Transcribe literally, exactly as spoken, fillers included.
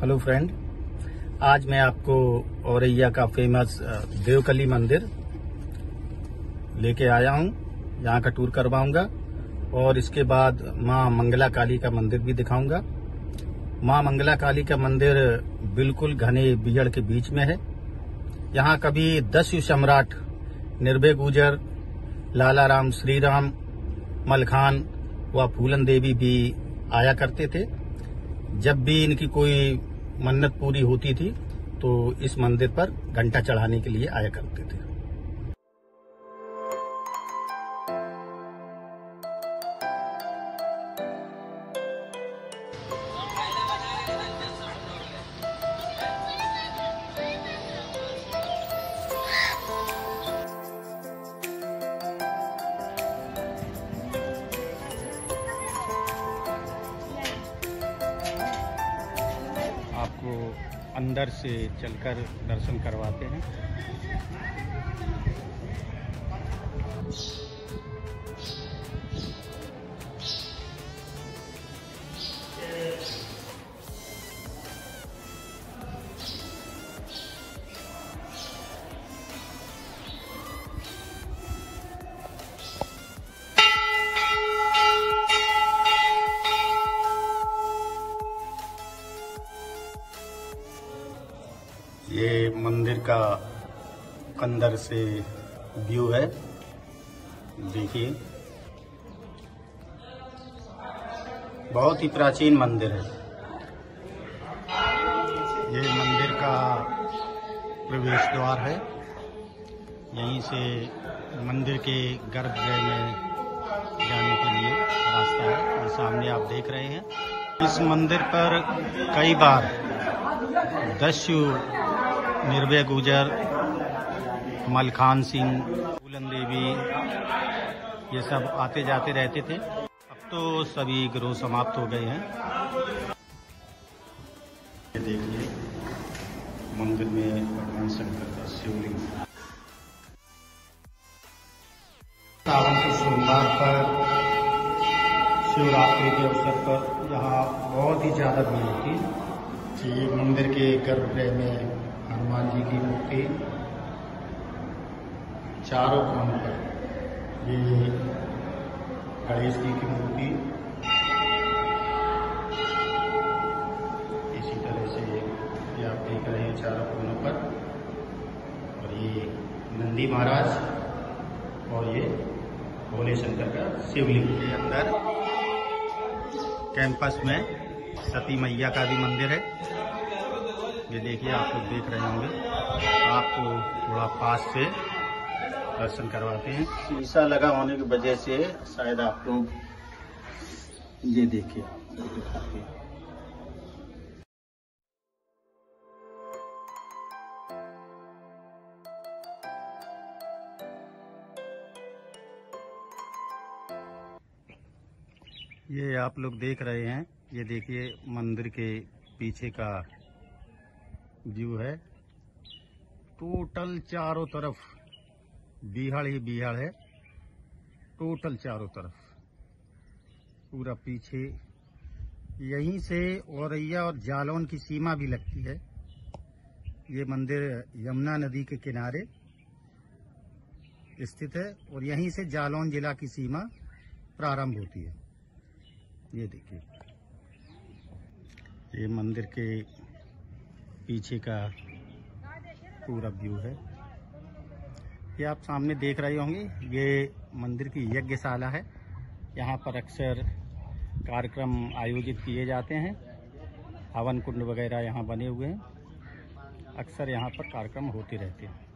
Hello friend, आज मैं आपको औरैया का फेमस देवकली मंदिर लेके आया हूं। यहाँ का टूर करवाऊंगा और इसके बाद माँ मंगला काली का मंदिर भी दिखाऊंगा। माँ मंगला काली का मंदिर बिल्कुल घने बिजड़ के बीच में है। यहाँ कभी दस सम्राट निर्भय गुजर, लाला राम, श्री राम, मलखान व फूलन देवी भी आया करते थे। जब भी इनकी कोई मन्नत पूरी होती थी तो इस मंदिर पर घंटा चढ़ाने के लिए आया करते थे। आपको अंदर से चलकर दर्शन करवाते हैं। ये मंदिर का अंदर से व्यू है, देखिए। बहुत ही प्राचीन मंदिर है। ये मंदिर का प्रवेश द्वार है। यहीं से मंदिर के गर्भगृह में जाने के लिए रास्ता है। ये सामने आप देख रहे हैं। इस मंदिर पर कई बार दस्यु निर्भय गुजर, मलखान सिंह, फूलन देवी ये सब आते जाते रहते थे। अब तो सभी ग्रोह समाप्त हो गए हैं। ये देखिए, मंदिर में भगवान शंकर का शिवलिंग। सावन के सोमवार पर, शिवरात्रि के अवसर पर यहाँ बहुत ही ज्यादा भीड़ होती है। ये मंदिर के गर्भगृह में हनुमान जी की मूर्ति, चारों कोनों पर ये गणेश जी की मूर्ति, इसी तरह से ये आप देख रहे हैं चारों कोनों पर। और ये नंदी महाराज और ये भोले शंकर का शिवलिंग। के अंदर कैंपस में सती मैया का भी मंदिर है। ये देखिए, आप लोग देख रहे होंगे। आपको थोड़ा पास से दर्शन करवाते हैं। शीशा लगा होने की वजह से शायद आप लोग ये देखिए दिखाते हैं। ये आप लोग देख रहे हैं। ये देखिए, मंदिर के पीछे का व्यू है। टोटल चारों तरफ बिहाड़ ही बिहाड़ है। टोटल चारों तरफ पूरा पीछे। यहीं से औरैया और जालौन की सीमा भी लगती है। ये मंदिर यमुना नदी के किनारे स्थित है और यहीं से जालौन जिला की सीमा प्रारंभ होती है। ये देखिए, ये मंदिर के पीछे का पूरा व्यू है। ये आप सामने देख रहे होंगे, ये मंदिर की यज्ञशाला है। यहाँ पर अक्सर कार्यक्रम आयोजित किए जाते हैं। हवन कुंड वगैरह यहाँ बने हुए हैं। अक्सर यहाँ पर कार्यक्रम होते रहते हैं।